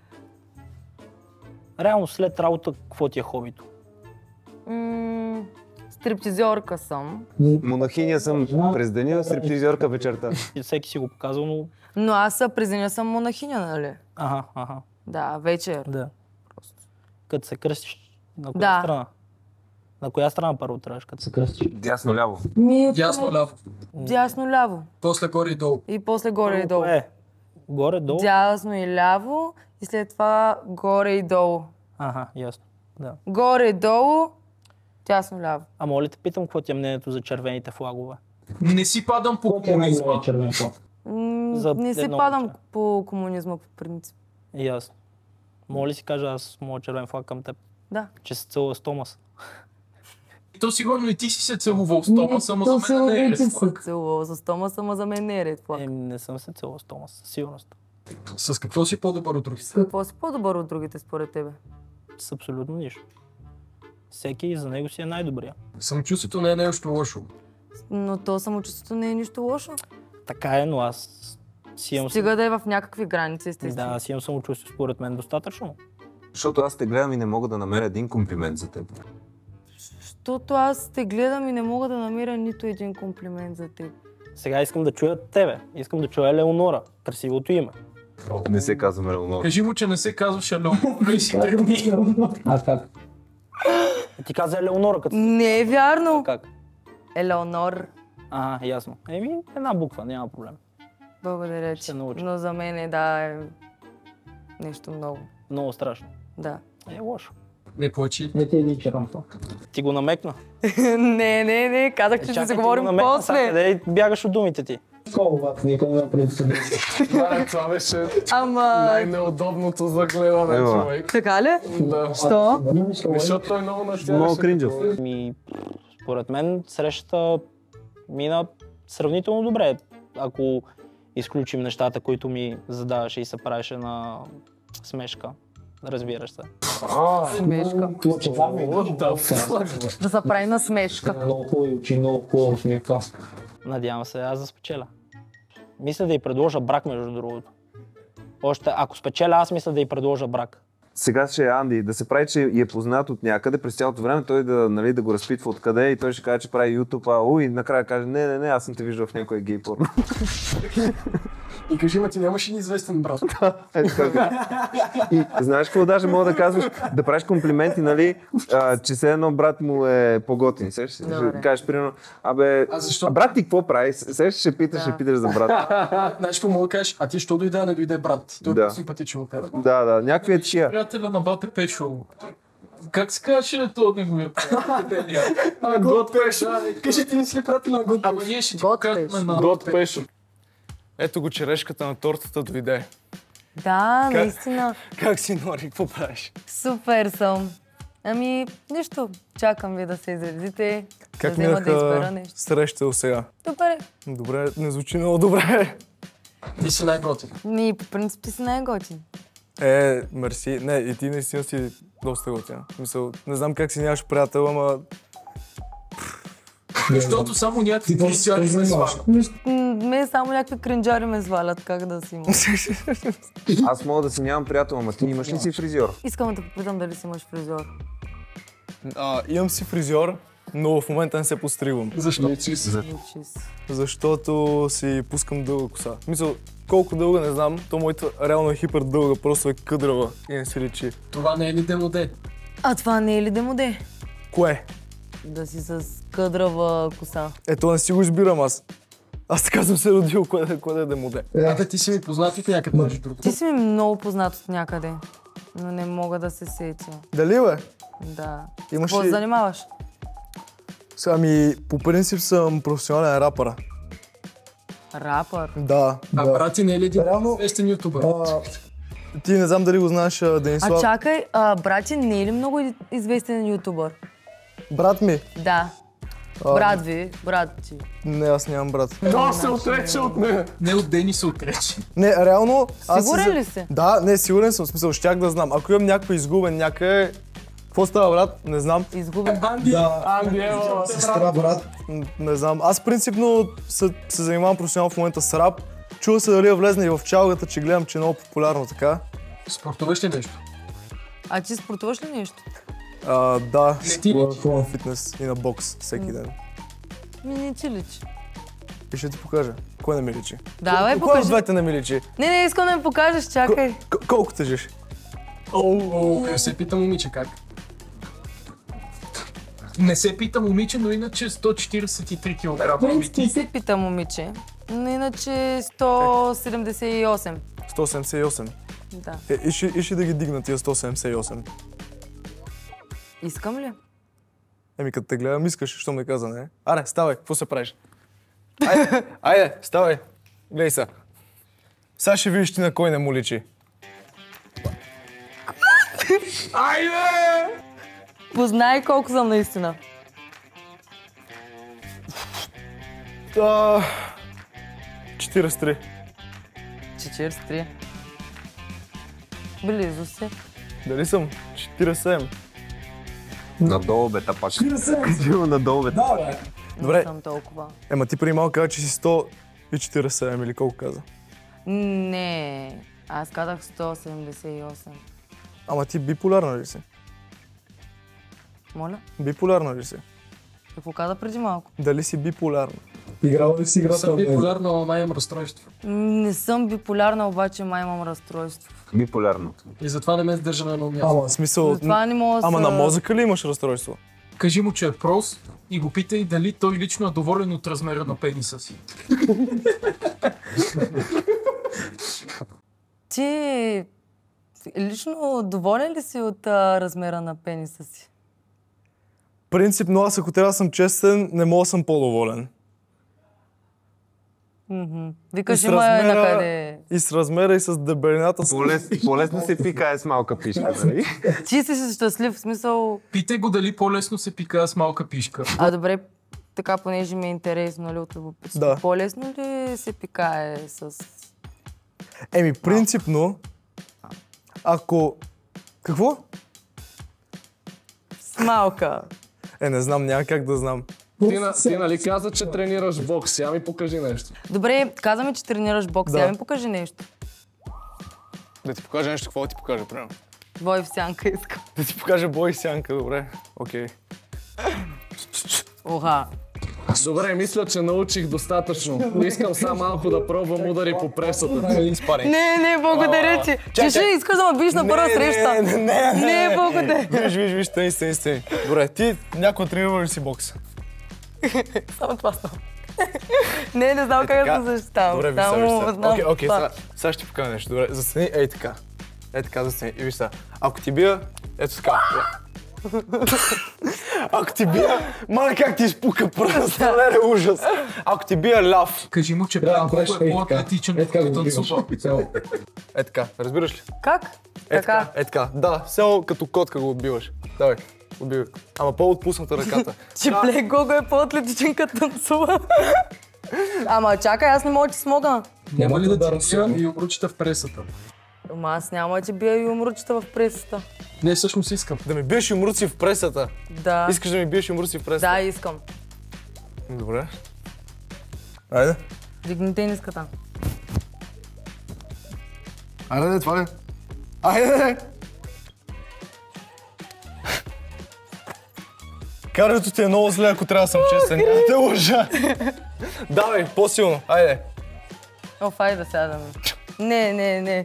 Реално след работа, какво ти е хобито?
М- стриптизьорка съм.
Монахиня съм през деня, стриптизьорка вечерта.
И всеки си го показва, но...
Но аз през деня съм монахиня, нали?
Ага, ага.
Да, вечер.
Да. Като се кръстиш, на коя
Да.
страна? На коя страна първо трябваш, като се кръстиш?
Дясно-ляво.
Ми,
Дясно-ляво.
Дясно-ляво.
После горе и долу.
И после горе и долу.
Е, горе-долу?
Дясно и ляво и след това горе и долу.
Ага, ясно. Да.
Горе и долу, дясно-ляво.
А моля те питам, какво ти е мнението за червените флагове?
Не си падам по комунизма.
червен флаг?
М-
За
не се
едно
падам
момче.
по комунизма по принцип.
Ясно. Моля ли си кажа аз моят червен флаг към теб?
Да.
Че се целува с Томас.
То сигурно и ти си се целувал с Томас, само за мен не е ред флаг.
Целувал с Томас, ама за мен не е ред флаг.
Еми, не съм се целувал с Томас, със сигурност.
С какво си по-добър от другите?
С какво си по-добър от другите според тебе?
С абсолютно нищо. Всеки за него си е най-добрия.
Самочувствието не е нещо лошо.
Но то самочувствието не е нищо лошо.
Така е, но аз си имам...
Стига да е в някакви граници, естествено.
Да, аз имам самочувствие според мен достатъчно.
Защото аз те гледам и не мога да намеря един комплимент за теб.
Защото аз те гледам и не мога да намеря нито един комплимент за теб.
Сега искам да чуя тебе. Искам да чуя Леонора. Красивото име.
Не се казвам Леонора.
Кажи му, че не се казваше Леонора и си тръгни.
А как? Ти каза Елеонора като...
Не е вярно.
Как?
Елеонор.
Ага, ясно. Еми, една буква, няма проблем.
Благодаря ти. Но за мен е, да, е нещо много.
Много страшно.
Да.
Е лошо.
Не плачи.
Не ти е един черамто. Ти го намекна.
не, не, не, казах, че ще се говорим после.
Къде бягаш от думите ти?
Колко никога не предстои. Това беше най-неудобното за гледане, човек.
Така ли?
Да.
Що?
Защото той много натягаше.
Много кринджов.
Ми, според мен срещата мина сравнително добре. Ако изключим нещата, които ми задаваше и се правеше на смешка. Разбираш се.
Смешка. Да се прави на смешка.
Много хубави очи, много хубаво смека.
Надявам се аз да спечеля. Мисля да й предложа брак, между другото. Още, ако спечеля, аз мисля да й предложа брак.
Сега ще е Анди, да се прави, че е познат от някъде през цялото време, той да, нали, да го разпитва откъде и той ще каже, че прави YouTube, а уй, накрая каже, не, не, не, аз съм те виждал в някой гей порно.
И кажи, ма ти нямаш и неизвестен брат.
И знаеш какво даже мога да казваш? Да правиш комплименти, нали, а, че все едно брат му е по-готин. Сеш, ще кажеш, примерно, абе, а, а брат ти какво прави? Сеш, ще питаш, ще питаш за брат.
Знаеш какво мога да кажеш? А ти що дойде, а не дойде брат? Той
Да.
е симпатичен от теб.
Да, да, някакви е тия.
Приятеля на Бате Пешо. Как се казваше ли това от неговия приятел? А, Год Пешо.
Кажи, ти не си ли приятел на Год? Ама ние ще ти покажем на
Год Пешо. Ето го, черешката на тортата дойде.
Да,
Как?
наистина.
Как си, Нори? Какво правиш?
Супер съм. Ами, нищо. Чакам ви да се изредите,
Как
да взема да избера
минаха
нещо.
среща до сега?
Добре.
Добре, не звучи много добре.
Ти си най-готин.
Ние по принцип ти си най-готин.
Е, мерси. Не, и ти наистина си доста готина. Мисъл, не знам как си нямаш приятел, ама...
Защото само някакви кринджари ме свалят.
Ме само някакви кринджари ме свалят, как да си има.
Аз мога да си нямам приятел, ама ти имаш ли си фризьор?
Искам да те попитам дали си имаш фризьор.
А, имам си фризьор, но в момента не се постригвам.
Защо?
За... Защото си пускам дълга коса. Мисъл, колко дълга не знам, то моята реално е хипер дълга, просто е къдрава и не си личи.
Това не е ли демоде?
А това не е ли демоде?
Кое?
Да си с къдрава коса.
Ето не си го избирам аз. Аз така съм се родил, кое да, кое да е демоде.
А, ти си ми познат от някъде, между другото.
Ти си ми много познат от някъде, но не мога да се сетя.
Дали бе?
Да.
Имаш
Какво
ли-
се занимаваш?
Ами, по принцип съм професионален рапър.
Рапър?
Да.
А
да.
брат ти не е ли един известен ютубър?
Ти не знам дали го знаеш, а, Денислав.
А чакай, а, брат ти не е ли много известен ютубър?
Брат ми?
Да.
А,
Брат ви, брат ти.
Не, аз нямам брат.
Да, се отрече от нея. Не от Дени се отрече.
Не, реално... аз
Сигурен
се-
ли си?
Да, не, сигурен съм, в смисъл, щях да знам. Ако имам някой изгубен някъде, какво става, брат? Не знам.
Изгубен?
Анди,
Да.
Анди, ева.
Сестра, брат. М, Не знам. Аз принципно се, се занимавам професионално в момента с рап. Чува се дали я влезна и в чалгата, че гледам, че е много популярно така.
Спортуваш ли нещо?
А ти спортуваш ли нещо?
А, да,
Не ти
ходя на фитнес и на бокс всеки ден.
Ми не ти личи.
И ще ти покажа. Кой не ми личи?
Давай,
Кой от
покажи.
двете не ми личи?
Не, не, искам да ми покажеш, чакай.
К- колко тежиш?
Оу, оу, не се пита момиче как. Не се пита момиче, но иначе сто четиридесет и три килограма.
Не се пита момиче, но иначе сто седемдесет и осем.
сто седемдесет и осем.
Да.
Е, иши, иши да ги дигна тия сто седемдесет и осем.
Искам ли?
Еми, като те гледам, искаш, що ме каза, не? Аре, ставай, какво се правиш? Айде, айде, ставай. Гледай са. Сега ще видиш ти на кой не му личи.
Айде!
Познай колко съм наистина.
А, четиридесет и три.
четиридесет и три. Близо си.
Дали съм? четиридесет и седем.
Надолу бе, та пак. Кажи му надолу бе.
Да, бе. Добре.
Не съм толкова.
Ема ти преди малко каза, че си сто и четиридесет и седем или колко каза?
Не, аз казах сто седемдесет и осем.
Ама ти биполярна ли си?
Моля?
Биполярна ли си?
Какво каза преди малко?
Дали си биполярна?
Играла ли си играта? Съм биполярна, ама май имам разстройство.
Не съм биполярна, обаче май имам разстройство.
Биполярно.
И затова не ме издържа на едно място.
Ама, в смисъл...
Затова не мога да
Ама
са-
на мозъка ли имаш разстройство?
Кажи му, че е прост и го питай дали той лично е доволен от размера на пениса си.
Ти лично доволен ли си от а, размера на пениса си?
Принципно аз, ако трябва да съм честен, не мога да съм по-доволен.
Мгм.
И
Викаш,
с
има е
размера-
накъде.
И с размера, и с дебелината.
По-лесно се пикае с малка пишка, нали?
Ти си щастлив, в смисъл...
Питай го дали по-лесно се пика с малка пишка.
А добре, така, понеже ми е интересно, нали, от любопитство.
Да.
По-лесно ли се пикае с...
Еми, принципно, ако... Какво?
С малка.
Е, не знам, няма как да знам.
Ти, на- ти нали каза, че тренираш бокс? Сега ми покажи нещо.
Добре, казваме, че тренираш бокс.
Да.
Сега ми покажи нещо.
Да ти покажа нещо, какво да ти покажа, примерно?
Бой в сянка искам.
Да ти покажа бой и сянка, добре. Окей.
Оха.
Добре, мисля, че научих достатъчно. Искам само малко да пробвам удари по пресата.
Не, не, благодаря ти. Ти ще искаш да ме биш на първа среща.
Не, не, не.
Не, благодаря.
Виж, виж, виж, стани, стани, стани. Добре, ти някой тренираш ли си бокс?
Само това става. Не, не знам как да се защитавам.
Добре, виж сега,
Само
виж сега.
знам
Окей, окей,
това.
сега, сега ще ти покажа нещо. Добре, застани, ей така. Ей така, застани. И виж сега. Ако ти бия, ето така. Ако ти бия, мале как ти изпука пръст, не е ужас. Ако ти бия ляв.
Кажи му, че Пенко е по-атлетичен от танцува.
Е така, разбираш ли?
Как?
Е така, е така. Да, все като котка го отбиваш. Давай, отбивай. Ама по-отпусната ръката.
Че Блек Гого е по-атлетичен като танцува. Ама чакай, аз не мога да ти смогна.
Няма ли да ти бия и обручите в пресата?
Ама аз няма да ти бия и умручета в пресата.
Не, всъщност искам.
Да ми биеш юмруци в пресата.
Да.
Искаш да ми биеш юмруци в пресата?
Да, искам.
Добре. Айде.
Дигни тениската.
Айде, това ли? Айде! Кардиото ти е много зле, ако трябва да съм честен. Няма те лъжа. Давай, по-силно. Айде.
Оф, айде да сядаме. Не, не, не.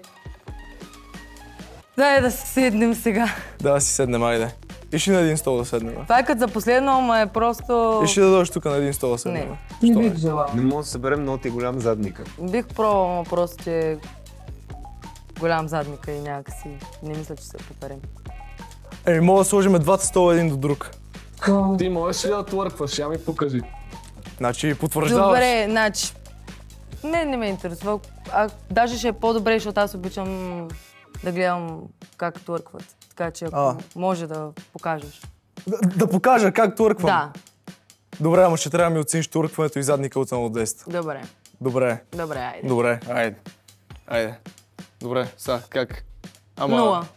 Дай да си седнем сега.
Да, да си седнем, айде. Иши на един стол да седнем.
Това е като за последно, ама е просто...
Иши да дойдеш тук на един стол да седнем.
Не.
Що
Не
е?
бих желала.
Не мога да съберем много ти голям задника.
Бих пробвала, ама просто, че е голям задника и някакси не мисля, че се поперем.
Еми, мога да сложим двата стола един до друг.
Ти можеш ли да твъркваш? Я ми покажи.
Значи, потвърждаваш.
Добре, значи... Не, не ме интересува. А, даже ще е по-добре, защото аз обичам да гледам как твъркват. Така че ако
А.
може да покажеш.
Да, да покажа как твърквам.
Да.
Добре, ама ще трябва да ми оцениш твъркването и задника от едно до десет.
Добре.
Добре.
Добре, айде.
Добре, айде. Айде. Добре, сега, как? Ама...
Нула.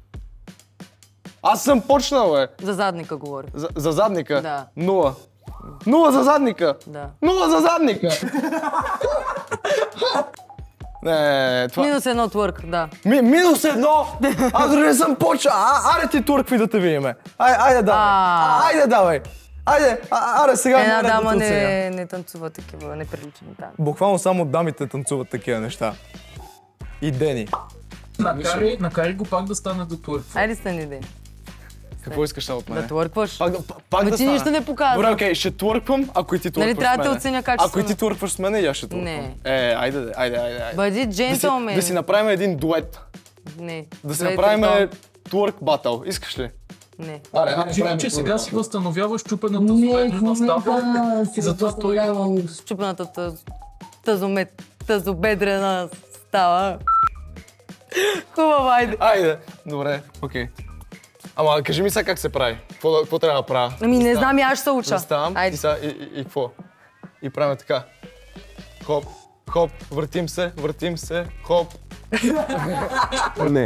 Аз съм почнал, бе.
За задника говоря.
За, за задника?
Да.
Нула. Нула за задника?
Да.
Нула за задника! Не, това...
Минус едно твърк, да.
Ми, минус едно? Аз дори не съм почнал. А, аре ти туркви да те видиме. Ай, айде давай. А, айде давай. Айде, а, аре сега...
Една
аре да
дама
те оценя.
не, не танцува такива неприлични танци.
Буквално само дамите танцуват такива неща. И Дени.
Накари, накари го пак да стане до твърква.
Айде стани, ден.
Какво искаш сега от мен?
Да твъркваш.
Пак, да, пак
Ма
да
ти
стана.
нищо не показва.
Добре, окей, ще твърквам, ако и ти твъркваш
Нали, трябва да
с
те
мене.
оценя качествено.
Ако и ти твъркваш с мене, и аз ще твърквам.
Не.
Е, айде, айде, айде, айде.
Бъди джентълмен.
Да си, да си направим един дует.
Не.
Да си
Две,
направим
три,
творк батъл. Искаш ли?
Не.
Аре, кажи му, че сега си възстановяваш чупената зубедрена става.
си
Затова той...
Щупената тъз... тъзомет... тъзобедрена става. Хубаво, айде.
Айде. Добре, окей. Ама кажи ми сега как се прави. Какво, да- какво трябва да правя?
Ами не знам, и аз ще се уча.
Заставам
Айде.
и, сега, и, и, и какво? и правим така. Хоп, хоп, въртим се, въртим се, хоп.
Не.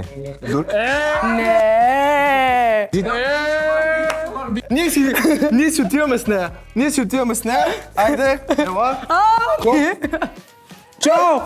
Не!
Ние си, ние си отиваме с нея. Ние си отиваме с нея. Айде, ела. Хоп. Чао!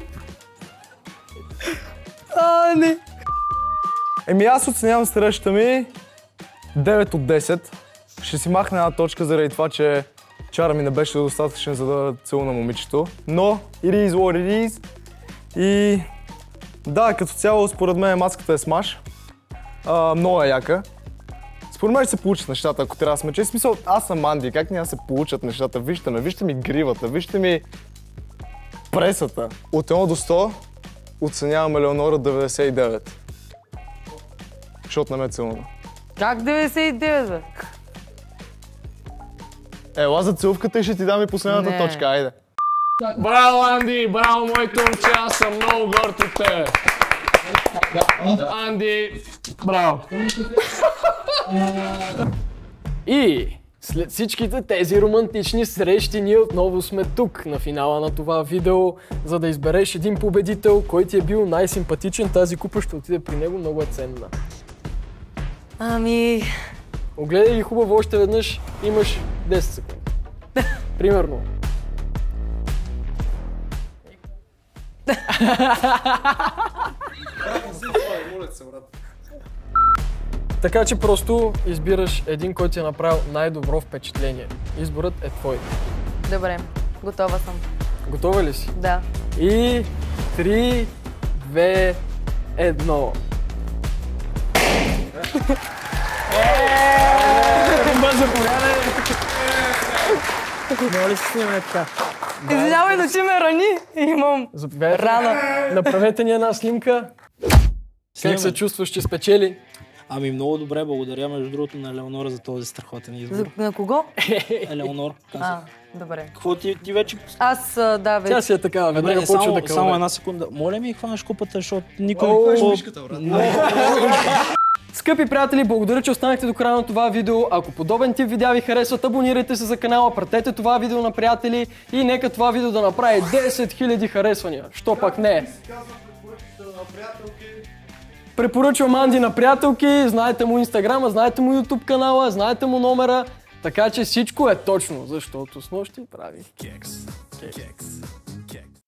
А, не.
Еми аз оценявам срещата ми девет от десет. Ще си махна една точка заради това, че чара ми не беше достатъчен, за да целуна момичето. Но it is what it is. И да, като цяло според мен маската е смаш. А, много е яка. Според мен ще се получат нещата, ако трябва да сме честни. Смисъл, аз съм Анди, как няма да се получат нещата? Вижте ме, вижте ми гривата, вижте ми пресата. От едно до сто оценявам Елеонора деветдесет и девет. Защото не ме целуна.
Как деветдесет и девет, бе?
Ела за целувката и ще ти дам и последната
Не.
точка, айде.
Браво, Анди! Браво, моето момче! Аз съм много горд от тебе! Анди, браво!
И след всичките тези романтични срещи, ние отново сме тук на финала на това видео, за да избереш един победител, който ти е бил най-симпатичен. Тази купа ще отиде при него, много е ценна.
Ами...
Огледай ги хубаво още веднъж, имаш десет секунди. Примерно. Така че просто избираш един, който ти е направил най-добро впечатление. Изборът е твой.
Добре, готова съм.
Готова ли си?
Да.
И три, две, едно. Бързо порядък! Моля се снимаме така.
Извинявай, да че ме рани и имам
Заповядайте.
рана.
Направете ни една снимка. Как се чувстваш, че спечели?
Ами много добре, благодаря между другото на Елеонора за този страхотен избор.
За, на кого?
Елеонор, казах.
А, добре.
Какво ти, ти вече...
Аз, а, да, вече.
Тя си е такава, веднага
Добре,
почва
само,
да кълне.
само една секунда. Моля ми, хванеш купата, защото никой...
О,
О,
мишката, брат. Скъпи приятели, благодаря, че останахте до края на това видео. Ако подобен тип видеа ви харесват, абонирайте се за канала, пратете това видео на приятели и нека това видео да направи десет хиляди харесвания. Що пак не? Препоръчвам Анди на приятелки, знаете му инстаграма, знаете му ютуб канала, знаете му номера, така че всичко е точно, защото снощи прави кекс. Кекс.